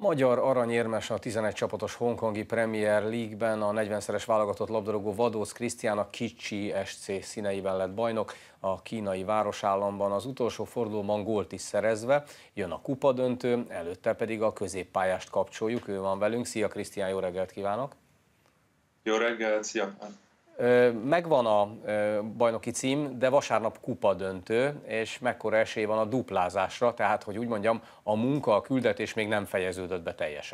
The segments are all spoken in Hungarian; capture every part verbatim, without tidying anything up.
Magyar aranyérmes a tizenegy csapatos hongkongi Premier League-ben, a negyvenszeres válogatott labdarúgó Vadósz Krisztián a Kicsi es cé színeiben lett bajnok a kínai városállamban, az utolsó fordulóban gólt is szerezve. Jön a kupadöntő, előtte pedig a középpályást kapcsoljuk, ő van velünk. Szia Krisztián, jó reggelt kívánok! Jó reggelt, szia! Megvan a bajnoki cím, de vasárnap kupadöntő, és mekkora esély van a duplázásra, tehát, hogy úgy mondjam, a munka, a küldetés még nem fejeződött be teljesen.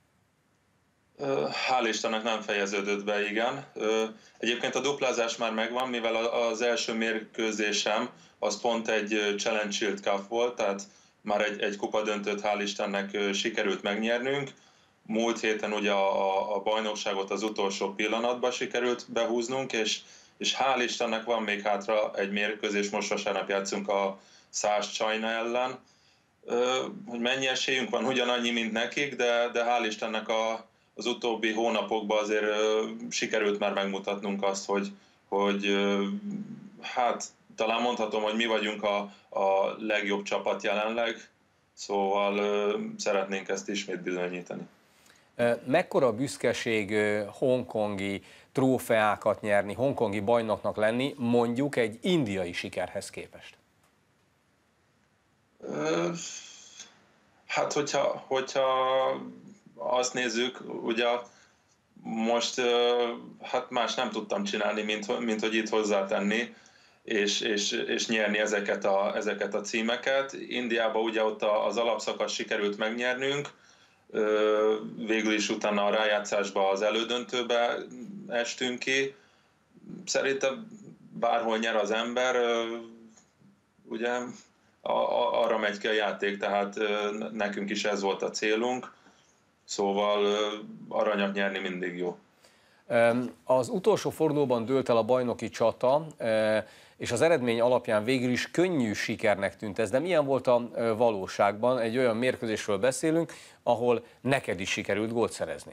Hál' Istennek nem fejeződött be, igen. Egyébként a duplázás már megvan, mivel az első mérkőzésem az pont egy Challenge Shield Cup volt, tehát már egy, egy kupadöntőt hál' Istennek sikerült megnyernünk. Múlt héten ugye a, a bajnokságot az utolsó pillanatban sikerült behúznunk, és, és hál' Istennek van még hátra egy mérkőzés, most vasárnap játszunk a Szász China ellen. Hogy mennyi esélyünk van, ugyanannyi, mint nekik, de, de hál' Istennek a, az utóbbi hónapokban azért sikerült már megmutatnunk azt, hogy, hogy hát talán mondhatom, hogy mi vagyunk a, a legjobb csapat jelenleg, szóval szeretnénk ezt ismét bizonyítani. Mekkora büszkeség hongkongi trófeákat nyerni, hongkongi bajnoknak lenni, mondjuk egy indiai sikerhez képest? Hát, hogyha, hogyha azt nézzük, ugye most hát más nem tudtam csinálni, mint, mint hogy itt hozzátenni, és, és, és nyerni ezeket a, ezeket a címeket. Indiában ugye ott az alapszakasz sikerült megnyernünk, végül is utána a rájátszásba az elődöntőbe estünk ki. Szerintem bárhol nyer az ember, ugye arra megy ki a játék, tehát nekünk is ez volt a célunk, szóval aranyat nyerni mindig jó. Az utolsó fordulóban dőlt el a bajnoki csata, és az eredmény alapján végül is könnyű sikernek tűnt ez, de milyen volt a valóságban? Egy olyan mérkőzésről beszélünk, ahol neked is sikerült gólt szerezni.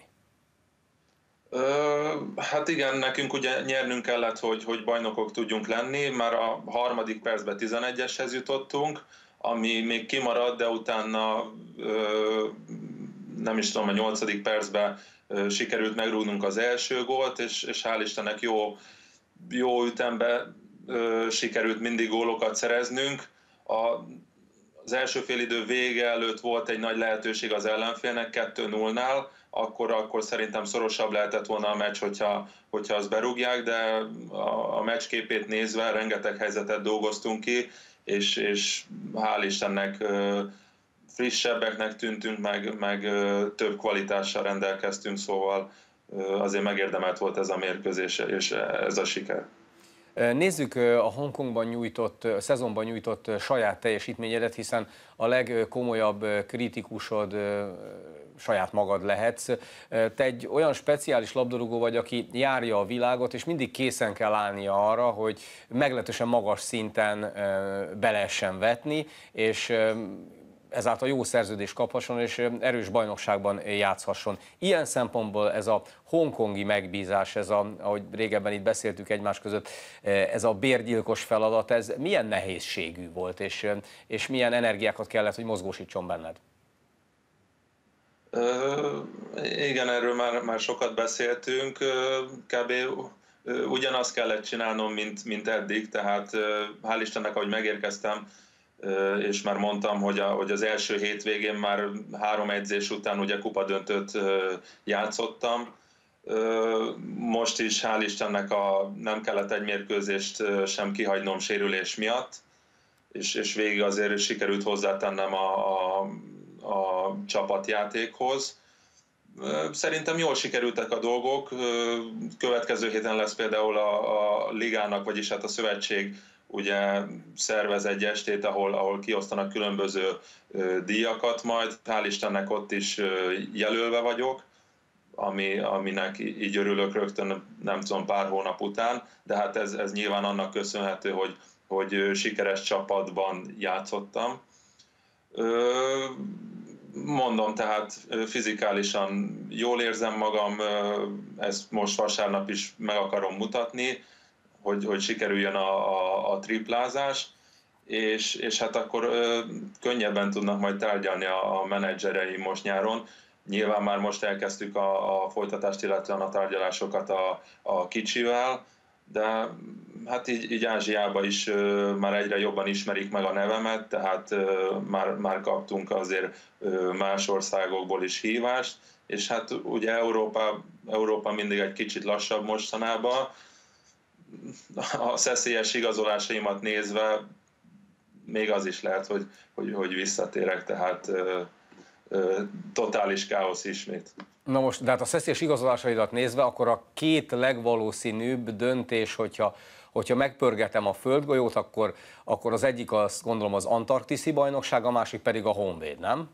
Hát igen, nekünk ugye nyernünk kellett, hogy, hogy bajnokok tudjunk lenni, már a harmadik percben tizenegyeshez jutottunk, ami még kimaradt, de utána nem is tudom, a nyolcadik percben sikerült megrúgnunk az első gólt, és, és hál' Istennek jó, jó ütemben sikerült mindig gólokat szereznünk. A, az első félidő vége előtt volt egy nagy lehetőség az ellenfélnek kettő nullnál, akkor, akkor szerintem szorosabb lehetett volna a meccs, hogyha, hogyha azt berúgják, de a, a meccs képét nézve rengeteg helyzetet dolgoztunk ki, és, és hál' Istennek frissebbeknek tűntünk, meg, meg több kvalitással rendelkeztünk, szóval azért megérdemelt volt ez a mérkőzés és ez a siker. Nézzük a Hongkongban nyújtott, a szezonban nyújtott saját teljesítményedet, hiszen a legkomolyabb kritikusod saját magad lehetsz. Te egy olyan speciális labdarúgó vagy, aki járja a világot, és mindig készen kell állnia arra, hogy meglehetősen magas szinten be lehessen vetni, és ezáltal jó szerződést kaphasson, és erős bajnokságban játszhasson. Ilyen szempontból ez a hongkongi megbízás, ez a, ahogy régebben itt beszéltük egymás között, ez a bérgyilkos feladat, ez milyen nehézségű volt, és, és milyen energiákat kellett, hogy mozgósítson benned? Uh, igen, erről már, már sokat beszéltünk, kb. Ugyanazt kellett csinálnom, mint, mint eddig, tehát hál' Istennek, ahogy megérkeztem, és már mondtam, hogy, a, hogy az első hétvégén már három edzés után ugye kupadöntőt játszottam. Most is hál' Istennek a, nem kellett egy mérkőzést sem kihagynom sérülés miatt, és, és végig azért sikerült hozzátennem a, a, a csapatjátékhoz. Szerintem jól sikerültek a dolgok. Következő héten lesz például a, a ligának, vagyis hát a szövetség ugye szervez egy estét, ahol, ahol kiosztanak különböző díjakat majd. Hál' Istennek ott is jelölve vagyok, ami, aminek így örülök rögtön, nem tudom, pár hónap után, de hát ez, ez nyilván annak köszönhető, hogy, hogy sikeres csapatban játszottam. Mondom, tehát fizikálisan jól érzem magam, ezt most vasárnap is meg akarom mutatni, hogy, hogy sikerüljön a, a, a triplázás, és, és hát akkor ö, könnyebben tudnak majd tárgyalni a, a menedzserei most nyáron. Nyilván már most elkezdtük a, a folytatást, illetve a tárgyalásokat a, a kicsivel, de hát így, így Ázsiában is ö, már egyre jobban ismerik meg a nevemet, tehát ö, már, már kaptunk azért ö, más országokból is hívást, és hát ugye Európa, Európa mindig egy kicsit lassabb mostanában. A szeszélyes igazolásaimat nézve még az is lehet, hogy, hogy, hogy visszatérek, tehát ö, ö, totális káosz ismét. Na most, de hát a szeszélyes igazolásaidat nézve, akkor a két legvalószínűbb döntés, hogyha, hogyha megpörgetem a földgolyót, akkor, akkor az egyik azt gondolom az antarktiszi bajnokság, a másik pedig a Honvéd, nem?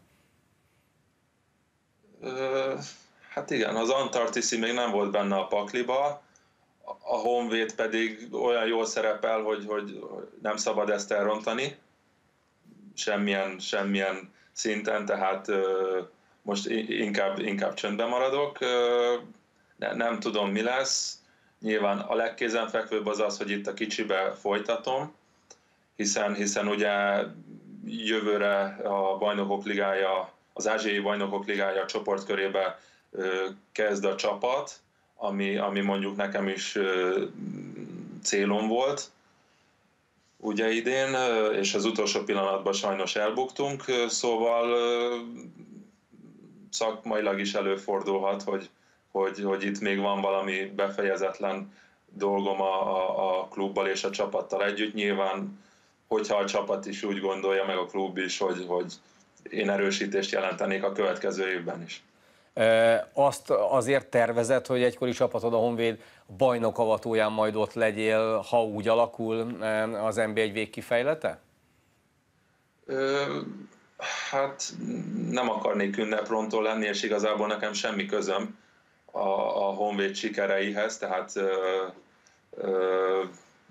Ö, hát igen, az antarktiszi még nem volt benne a pakliba, a Honvéd pedig olyan jól szerepel, hogy, hogy nem szabad ezt elrontani, semmilyen, semmilyen szinten, tehát ö, most inkább, inkább csöndben maradok, ö, ne, nem tudom mi lesz. Nyilván a legkézenfekvőbb az az, hogy itt a kicsibe folytatom, hiszen, hiszen ugye jövőre a Bajnokok Ligája, az Ázsiai Bajnokok Ligája csoportkörébe ö, kezd a csapat, ami, ami mondjuk nekem is ö, célom volt, ugye idén, és az utolsó pillanatban sajnos elbuktunk, szóval szakmailag is előfordulhat, hogy, hogy, hogy itt még van valami befejezetlen dolgom a, a, a klubbal és a csapattal együtt. Nyilván, hogyha a csapat is úgy gondolja, meg a klub is, hogy, hogy én erősítést jelentenék a következő évben is. Azt azért tervezed, hogy egykori csapatod, a Honvéd bajnokavatóján majd ott legyél, ha úgy alakul az en bé egy végkifejlete? Hát nem akarnék ünneprontól lenni, és igazából nekem semmi közöm a, a Honvéd sikereihez, tehát ö, ö,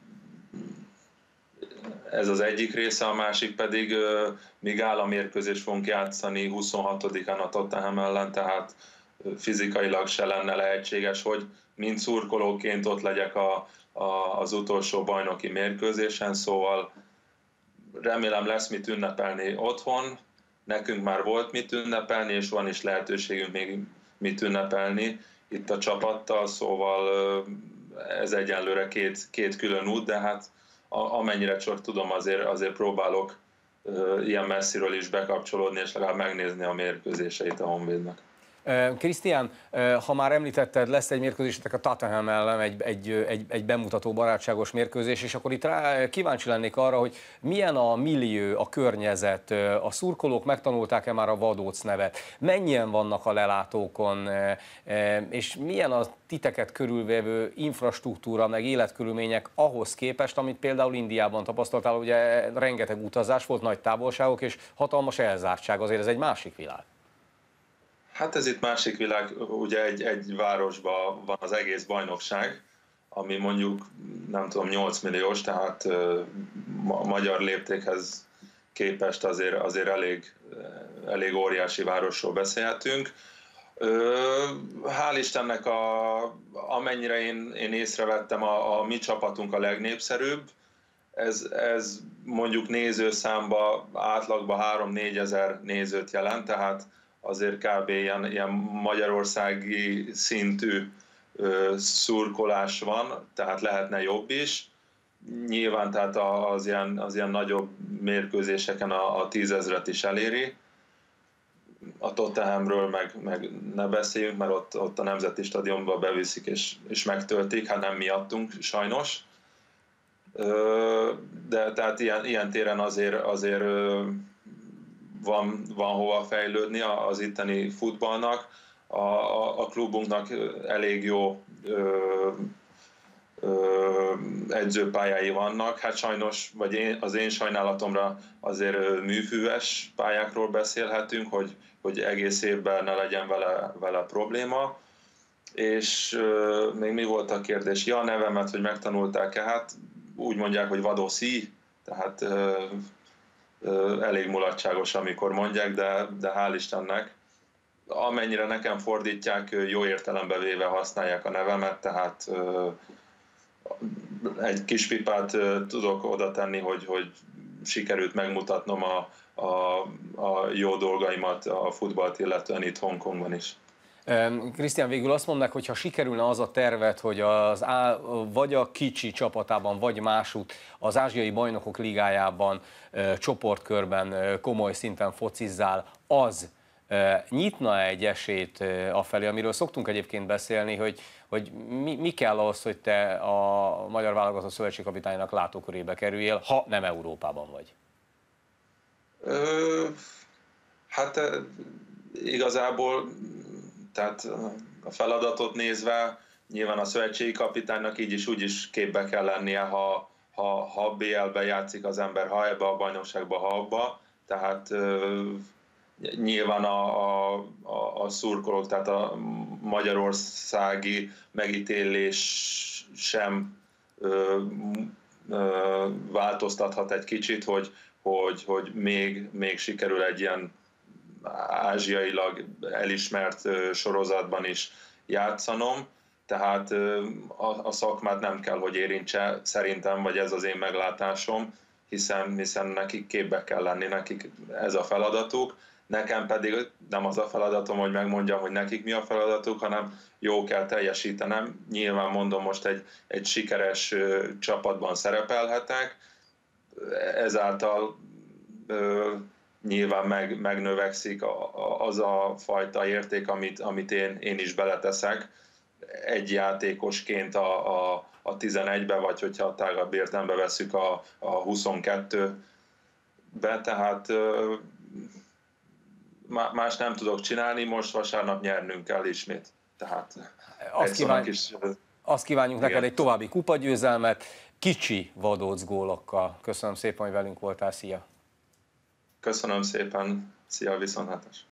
ez az egyik része, a másik pedig ö, míg áll a mérkőzést fogunk játszani huszonhatodikán a Tottenham ellen, tehát fizikailag se lenne lehetséges, hogy mint szurkolóként ott legyek a, a, az utolsó bajnoki mérkőzésen, szóval remélem lesz mit ünnepelni otthon, nekünk már volt mit ünnepelni, és van is lehetőségünk még mit ünnepelni itt a csapattal, szóval ez egyenlőre két, két külön út, de hát amennyire csak tudom, azért, azért próbálok ilyen messziről is bekapcsolódni, és legalább megnézni a mérkőzéseit a Honvédnak. Krisztián, ha már említetted, lesz egy mérkőzésetek a Tottenham ellen, egy, egy, egy, egy bemutató barátságos mérkőzés, és akkor itt rá kíváncsi lennék arra, hogy milyen a millió, a környezet, a szurkolók megtanulták-e már a Vadóc nevet, mennyien vannak a lelátókon, és milyen a titeket körülvevő infrastruktúra, meg életkörülmények ahhoz képest, amit például Indiában tapasztaltál, ugye rengeteg utazás volt, nagy távolságok és hatalmas elzártság, azért ez egy másik világ. Hát ez itt másik világ, ugye egy, egy városban van az egész bajnokság, ami mondjuk nem tudom nyolc milliós, tehát a magyar léptékhez képest azért, azért elég, elég óriási városról beszélhetünk. Hál' Istennek, a, amennyire én, én észrevettem, a, a mi csapatunk a legnépszerűbb. Ez, ez mondjuk nézőszámba átlagban három-négy ezer nézőt jelent, tehát azért kb. Ilyen, ilyen magyarországi szintű ö, szurkolás van, tehát lehetne jobb is. Nyilván tehát az ilyen, az ilyen nagyobb mérkőzéseken a, a tízezret is eléri. A Tottenhamről meg, meg ne beszéljünk, mert ott, ott a Nemzeti Stadionba beviszik és, és megtöltik, hát nem miattunk sajnos. Ö, de tehát ilyen, ilyen téren azért, azért ö, Van, van hova fejlődni az itteni futballnak. A, a, a klubunknak elég jó ö, ö, edzőpályái vannak. Hát sajnos, vagy én, az én sajnálatomra azért műfüves pályákról beszélhetünk, hogy, hogy egész évben ne legyen vele, vele probléma. És ö, még mi volt a kérdés? Ja, a nevemet, hogy megtanulták-e? Hát úgy mondják, hogy Vadoszi, tehát ö, elég mulatságos, amikor mondják, de, de hál' Istennek, amennyire nekem fordítják, jó értelembe véve használják a nevemet, tehát egy kis pipát tudok oda tenni, hogy, hogy sikerült megmutatnom a, a, a jó dolgaimat a futballt illetően itt Hongkongban is. Krisztián, végül azt mondták, hogy ha sikerülne az a tervet, hogy az á, vagy a kicsi csapatában, vagy másút az ázsiai bajnokok ligájában, csoportkörben komoly szinten focizzál, az nyitna egy esélyt afelé, amiről szoktunk egyébként beszélni, hogy, hogy mi, mi kell ahhoz, hogy te a magyar válogatott szövetségkapitánynak látókörébe kerüljél, ha nem Európában vagy? Ö, hát igazából, tehát a feladatot nézve, nyilván a szövetségi kapitánynak így is úgy is képbe kell lennie, ha, ha, ha bé el-ben játszik az ember, ha ebbe a bajnokságba, ha abba. Tehát nyilván a, a, a, a szurkolók, tehát a magyarországi megítélés sem ö, ö, változtathat egy kicsit, hogy, hogy, hogy még, még sikerül egy ilyen ázsiailag elismert sorozatban is játszanom. Tehát a, a szakmát nem kell, hogy érintse, szerintem, vagy ez az én meglátásom, hiszen, hiszen nekik képbe kell lenni, nekik ez a feladatuk. Nekem pedig nem az a feladatom, hogy megmondjam, hogy nekik mi a feladatuk, hanem jó kell teljesítenem. Nyilván mondom, most egy, egy sikeres ö, csapatban szerepelhetek, ezáltal ö, nyilván meg, megnövekszik a, a, az a fajta érték, amit, amit én, én is beleteszek egy játékosként a, a, a tizenegybe, vagy hogyha a tágabb értelembe veszük a, a huszonkettőbe, tehát ö, más nem tudok csinálni, most vasárnap nyernünk kell ismét. Tehát azt, kíván... is... azt kívánjuk Igen. neked egy további kupagyőzelmet, kicsi vadóc gólokkal. Köszönöm szépen, hogy velünk voltál, szia! Köszönöm szépen, szia, viszontlátásra!